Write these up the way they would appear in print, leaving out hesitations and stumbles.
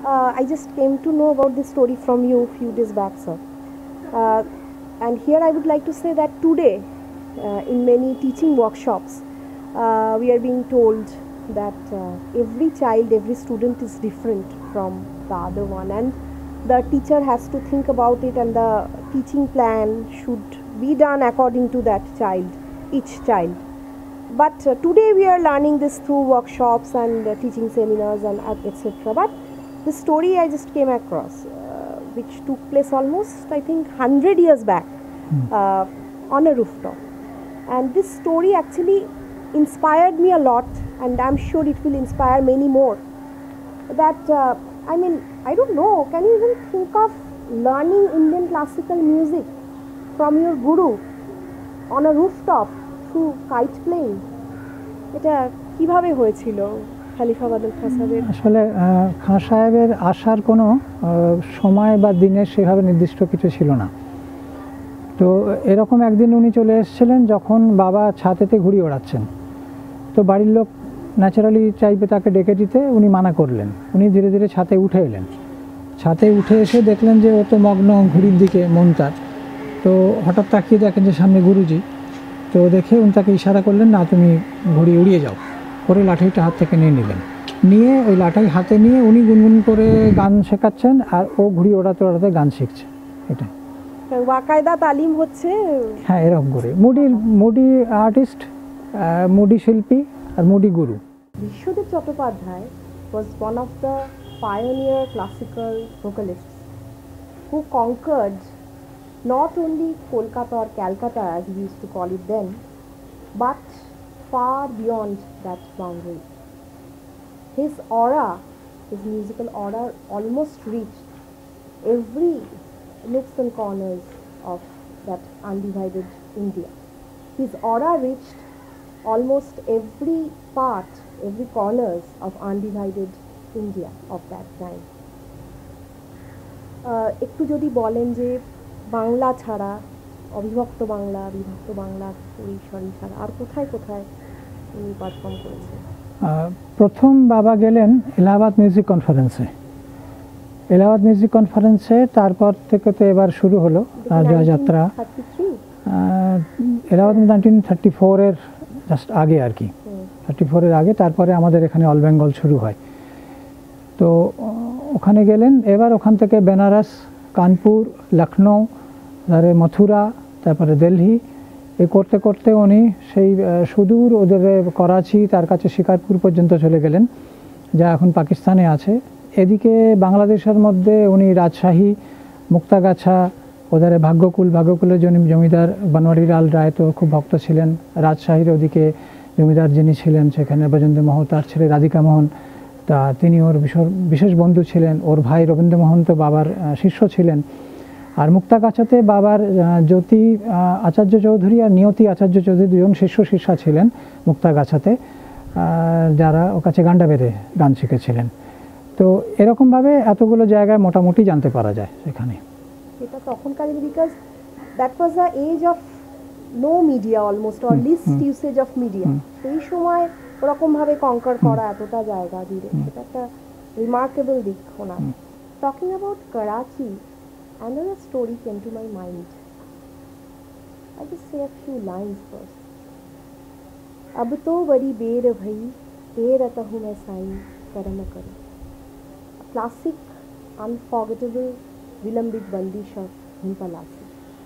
I just came to know about this story from you a few days back, sir. And here I would like to say that today, in many teaching workshops, we are being told that every child, every student is different from the other one, and the teacher has to think about it, and the teaching plan should be done according to that child, each child. But today we are learning this through workshops and teaching seminars and etc. But the story I just came across, which took place almost, I think, 100 years back on a rooftop. And this story actually inspired me a lot, and I'm sure it will inspire many more. That, I mean, I don't know, can you even think of learning Indian classical music from your guru on a rooftop through kite playing? এটা কিভাবে হয়েছিল খলিফা বাদল খান সাহেবের? আসলে খান সাহেবের আসার কোনো সময় বা দিনের সেভাবে নির্দিষ্ট কিছু ছিল না। তো এরকম একদিন উনি চলে এসেছিলেন যখন বাবা ছাতেতে ঘুড়ি ওড়াচ্ছেন। তো বাড়ির লোক ন্যাচারালি চাইবে তাকে ডেকে দিতে, উনি মানা করলেন। উনি ধীরে ধীরে ছাতে উঠে এলেন। ছাতে উঠে এসে দেখলেন যে ও তো মগ্ন ঘুড়ির দিকে মন তার। তো হঠাৎ তাকিয়ে দেখেন যে সামনে গুরুজি। তো দেখে উনি তাকে ইশারা করলেন, না তুমি ঘুড়ি উড়িয়ে যাও। করে লাঠিটা হাত থেকে নিয়ে নিলেন। নিয়ে ওই লাঠি হাতে নিয়ে উনি গুনগুন করে গান শেখাচ্ছেন, আর ও ঘুড়ি ওড়াতে ওড়াতে গান শিখছে। এটা বাকায়দা তালিম হচ্ছে। হ্যাঁ, এরকম করে মুডি আর্টিস্ট, মুডি শিল্পী আর মুডি গুরু। Vishmadeb Chattopadhyay was one of the pioneer classical vocalists who conquered not only Kolkata or Calcutta as we used to call it then, but far beyond that boundary. His aura, his musical aura, almost reached every nooks and corners of that undivided India. His aura reached almost every part, every corners of undivided India of that time. একটু যদি বলেন যে বাংলা ছাড়া, অবিভক্ত বাংলা, বিভক্ত বাংলা পরিসরী ছাড়া আর কোথায় কোথায় উনি পারফর্ম করেছেন? প্রথম বাবা গেলেন এলাহাবাদ মিউজিক কনফারেন্সে। এলাহাবাদ মিউজিক কনফারেন্সে তারপর থেকে তো এবার শুরু হলো জয়যাত্রা। এলাহাবাদ 1934-এর জাস্ট আগে আর কি, 34-এর আগে। তারপরে আমাদের এখানে অল বেঙ্গল শুরু হয়। তো ওখানে গেলেন। এবার ওখান থেকে বেনারস, কানপুর, লখনৌ, তারপরে মথুরা, তারপরে দিল্লি, এই করতে করতে উনি সেই সুদূর ওদের করাচি, তার কাছে শিকারপুর পর্যন্ত চলে গেলেন, যা এখন পাকিস্তানে আছে। এদিকে বাংলাদেশের মধ্যে উনি রাজশাহী, মুক্তাগাছা, ওদের ভাগ্যকুলের জমিদার বনওয়ারি লাল রায় তো খুব ভক্ত ছিলেন। রাজশাহীর ওদিকে জমিদার যিনি ছিলেন সেখানে বজেন্দ্র মোহন, তার ছেলে রাধিকা মোহন, তা তিনি ওর বিশেষ বন্ধু ছিলেন। ওর ভাই রবীন্দ্র মোহন তো বাবার শিষ্য ছিলেন। আর মুক্তাগাছাতে বাবার জ্যোতি আচার্য চৌধুরী আর নিয়তি আচার্য চৌধুরী দুজন শিষ্যা ছিলেন মুক্তাগাছাতে, যারা ওর কাছে গান্ডা বেঁধে গান শিখেছিলেন। তো এরকমভাবে এতগুলো জায়গায় মোটামুটি জানতে পারা যায় সেখানে। এটা তখনকার, because that was the age of no media almost, or least usage of media. সেই সময় ওরকমভাবে কনকার করা এতটা জায়গা জুড়ে, সেটা একটা রিমার্কেবল দিক ওনার। Talking about Karachi, another story came to my mind. I'll just say a few lines first. अब तो बड़ी बेर भई देर आता हूँ मैं साई करम करो. A classic, unforgettable, विलंबित बंदिश of Himpalasi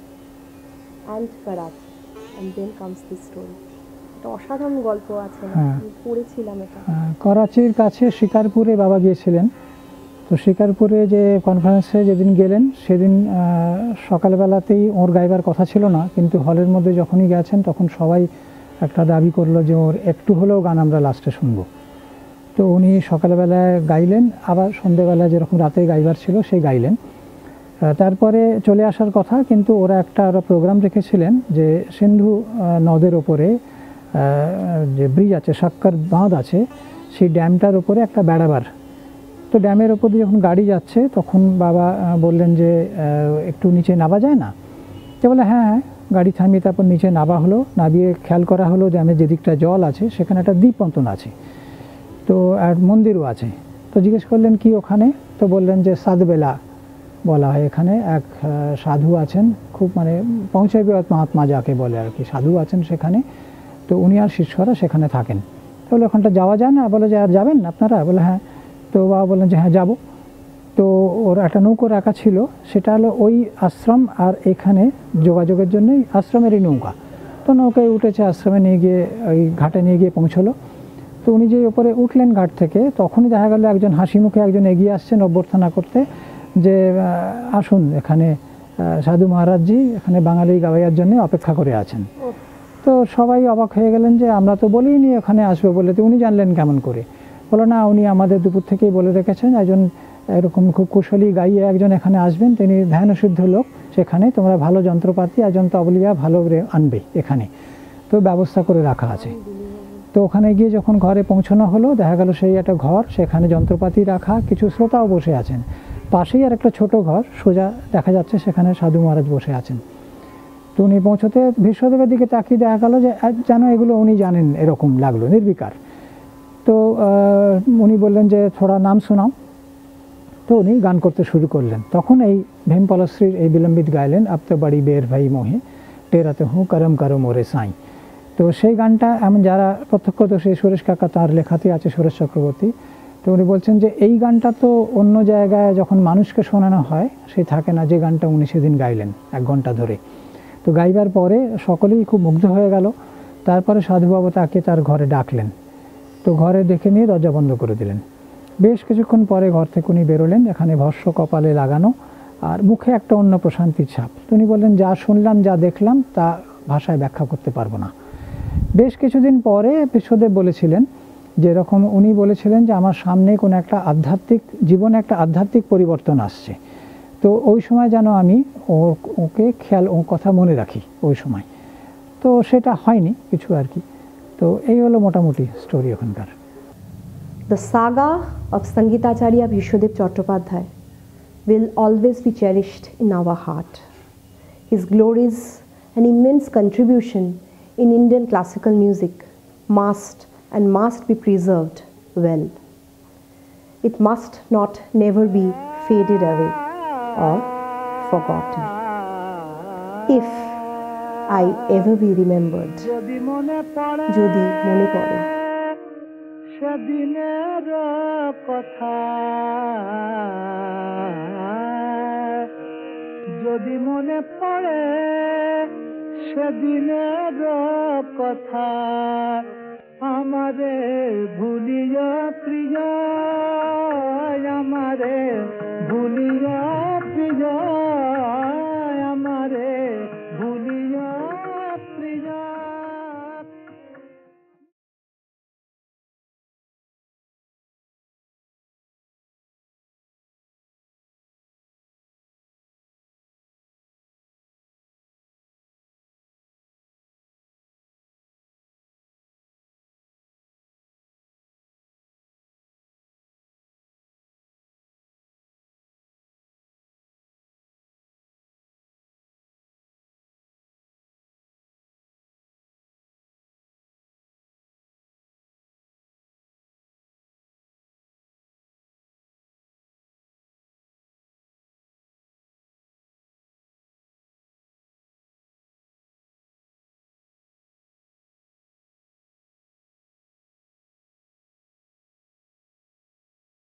and Karachi, and then comes this story. এটা অসাধারণ গল্প আছে, আমি পড়েছিলাম এটা। করাচির কাছে শিকারপুরে বাবা গিয়েছিলেন। তো শিকারপুরে যে কনফারেন্সে যেদিন গেলেন সেদিন সকালবেলাতেই ওর গাইবার কথা ছিল না, কিন্তু হলের মধ্যে যখনই গেছেন তখন সবাই একটা দাবি করলো যে ওর একটু হলেও গান আমরা লাস্টে শুনবো। তো উনি সকালবেলায় গাইলেন, আবার সন্ধ্যেবেলায় যেরকম রাতে গাইবার ছিল সেই গাইলেন। তারপরে চলে আসার কথা, কিন্তু ওরা প্রোগ্রাম রেখেছিলেন যে সিন্ধু নদের ওপরে যে ব্রিজ আছে, সাক্কার বাঁধ আছে, সেই ড্যামটার ওপরে একটা বেড়াবার। তো ড্যামের ওপর দিয়ে যখন গাড়ি যাচ্ছে তখন বাবা বললেন যে একটু নিচে নামা যায় না? তো বলে হ্যাঁ হ্যাঁ, গাড়ি থামিয়ে তারপর নিচে নামা হলো। নামিয়ে খেয়াল করা হলো ড্যামের যেদিকটা জল আছে সেখানে একটা দ্বীপ মতন আছে, তো আর মন্দিরও আছে। তো জিজ্ঞেস করলেন কি ওখানে? তো বললেন যে সাধবেলা বলা হয় এখানে, এক সাধু আছেন, খুব মানে পৌঁছাবিয়ত মহাত্মা যাকে বলে আর কি, সাধু আছেন সেখানে, তো উনি আর শিষ্যরা সেখানে থাকেন। তাহলে ওখানটা যাওয়া যায় না? বলে যে আর যাবেন আপনারা? বলে হ্যাঁ। তো বাবা বললেন যে হ্যাঁ যাবো। তো ওর একটা নৌকো রাখা ছিল, সেটা হলো ওই আশ্রম আর এখানে যোগাযোগের জন্যই আশ্রমেরই নৌকা। তো নৌকায় উঠেছে, আশ্রমে নিয়ে গিয়ে ওই ঘাটে নিয়ে গিয়ে পৌঁছলো। তো উনি যে ওপরে উঠলেন ঘাট থেকে, তখনই দেখা গেল একজন হাসি মুখে একজন এগিয়ে আসছেন অভ্যর্থনা করতে, যে আসুন এখানে সাধু মহারাজজি এখানে বাঙালি গাওয়াইয়ার জন্য অপেক্ষা করে আছেন। তো সবাই অবাক হয়ে গেলেন যে আমরা তো বলিনি ওখানে আসবে বলে, তো উনি জানলেন কেমন করে? বলো না, উনি আমাদের দুপুর থেকেই বলে রেখেছেন একজন এরকম খুব কুশলী গাইয়ে একজন এখানে আসবেন, তিনি ধ্যানসিদ্ধ লোক, সেখানে তোমরা ভালো যন্ত্রপাতি একজন তবলিয়া ভালো আনবে এখানে, তো ব্যবস্থা করে রাখা আছে। তো ওখানে গিয়ে যখন ঘরে পৌঁছানো হলো, দেখা গেল সেই একটা ঘর, সেখানে যন্ত্রপাতি রাখা, কিছু শ্রোতাও বসে আছেন, পাশেই আর একটা ছোট ঘর সোজা দেখা যাচ্ছে, সেখানে সাধু মহারাজ বসে আছেন। তো উনি পৌঁছতে বিশ্বদেবের দিকে তাকিয়ে দেখা গেল যে যেন এগুলো উনি জানেন এরকম লাগলো, নির্বিকার। তো উনি বললেন যে থোড়া নাম শোনাও। তো উনি গান করতে শুরু করলেন। তখন এই ভীমপলশ্রীর এই বিলম্বিত গাইলেন, আব তো বড়ি বের ভাই মোহে টেরাতে হুঁ করম করো মোরে সাই। তো সেই গানটা এমন যারা প্রত্যক্ষদর্শী, সুরেশ কাকা তার লেখাতে আছে, সুরেশ চক্রবর্তী, তো উনি বলছেন যে এই গানটা তো অন্য জায়গায় যখন মানুষকে শোনানো হয় সে থাকে না, যে গানটা উনি সেদিন গাইলেন 1 ঘন্টা ধরে। তো গাইবার পরে সকলেই খুব মুগ্ধ হয়ে গেল। তারপরে সাধুবাবু তাকে তার ঘরে ডাকলেন। তো ঘরে ডেকে নিয়ে দরজা বন্ধ করে দিলেন। বেশ কিছুক্ষণ পরে ঘর থেকে উনি বেরোলেন, এখানে ভস্য কপালে লাগানো আর মুখে একটা অন্য প্রশান্তির ছাপ। তো উনি বললেন যা শুনলাম যা দেখলাম তা ভাষায় ব্যাখ্যা করতে পারবো না। বেশ কিছুদিন পরে বিশ্বদেব বলেছিলেন, যেরকম উনি বলেছিলেন যে আমার সামনে কোনো একটা আধ্যাত্মিক জীবনে একটা আধ্যাত্মিক পরিবর্তন আসছে, তো ওই সময় যেন আমি ওকে খেয়াল ও কথা মনে রাখি ওই সময়। তো সেটা হয়নি কিছু আর কি। তো এই হলো মোটামুটি স্টোরি ওখানকার। The saga of Sangeetacharya Vishmadeb Chattopadhyay will always be cherished in our heart. His glories and immense contribution in Indian classical music must be preserved well. It must not never be faded away or forgotten. If I ever be remembered, jodi mone pore সেদিনের কথা, যদি মনে পড়ে সেদিনের কথা, আমারে ভুলিয়া প্রিয়, আমারে ভুলিয়া প্রিয়।